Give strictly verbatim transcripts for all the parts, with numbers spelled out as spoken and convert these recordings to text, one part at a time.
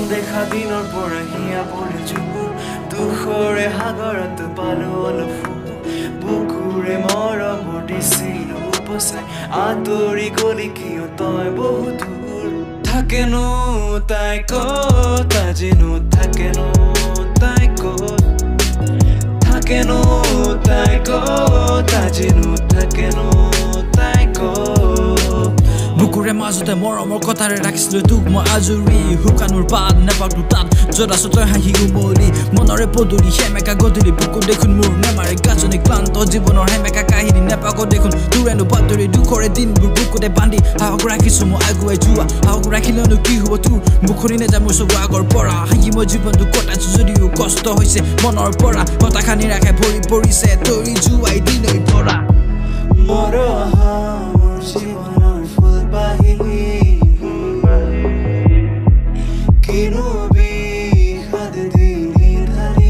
দেখা দিনৰ পৰা হিয়া পৰি জোৰ দুখৰে সাগৰত পালো অলপ বুকুৰে মৰম দিছিল উপচাই আঁতৰি গলি কিয় তই বহু দূৰ থাকেনো তাই ক'ত আজিনো থাকেনো তাই ক'ত থাকেনো তাই ক'ত আজিনো থাকেনো তাই ক'ত বুকুৰে মাজতে মৰমৰ কথাৰে ৰাখিছিলো তোক মই আজৰি শুকানৰ পাত নেপাকো তাত যত আছো তই হাঁহি উমলি মনৰে পদূলি সেমেকা গধূলি বুকু দেখোন মোৰ নেমাৰে গাজনি ক্লান্ত জীৱনৰ সেমেকা কাহিনী নেপাকো দেখোন তোৰেনো বাতৰি দুখৰে দিনবোৰ বুকুতে বান্ধি সাহস ৰাখিছো মই আগুৱাই যোৱা সাহস ৰাখিলেনো কি হ'ব তোৰ মুখৰি নেযায় মোৰ চকু আগৰ পৰা হাঁহি মই জীৱনটো কটাইছো যদিও কষ্ট হৈছে মনৰ পৰা হতাশা নিৰাশে ভৰি পৰিছে তৰি যোৱাই দিনৈ পৰা মৰ মোৰ জীৱনৰ ফুল বাহিনী কিনো বিষাদ দিলি ধাৰি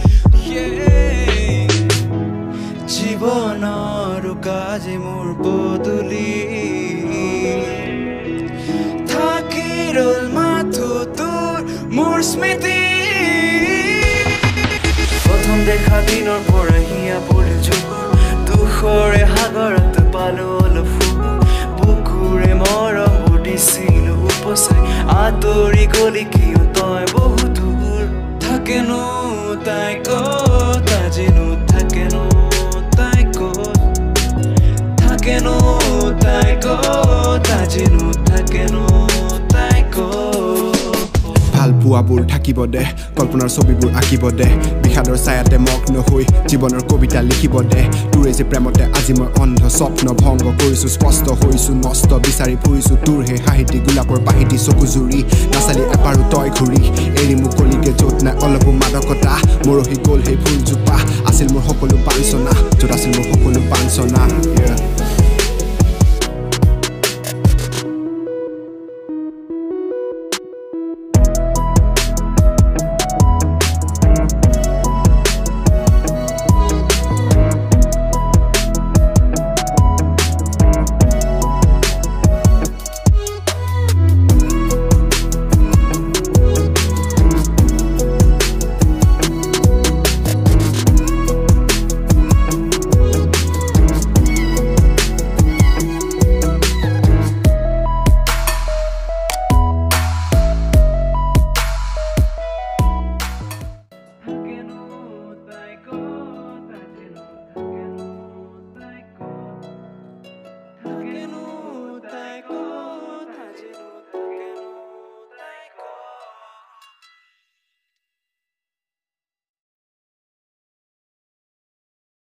জীৱনৰ কাজে মোৰ বদলি থাকি ৰল মাথো তোৰ মোৰ স্মৃতি প্ৰথম দেখা দিনৰ পৰা হিয়া পৰি জোৰ দুখৰে সাগৰত পালো অলপ বুকুৰে মৰম দিছিল উপচাই আঁতৰি গলি কিয় তই বহু দূৰ থাকেনো তাই ক'ত আজিনো থাকেনো তাই ক'ত থাকেনো তাই ক'ত আজিনো থাকেনো তাই ক'ত ভাল পোৱাবোৰ থাকিব দে কল্পনাৰ ছবিবোৰ আঁকিব দে বিষাদৰ ছায়াতে মগ্ন হৈ জীৱনৰ কবিতা লিখিব দে তোৰে যে প্ৰেমতে আজি মই অন্ধ স্বপ্ন ভংগ কৰিছো স্পষ্ট হৈছো নষ্ট বিচাৰি ফুৰিছো তোৰ হে সাহিত্যিক গোলাপৰ পাহিতি চকু জুৰি নাচালি এপাৰো তই ঘূৰি এৰি মুকলিকে য'ত নাই অলপো মাদকতা মৰহি গ'ল সেই ফুলজোপা আছিল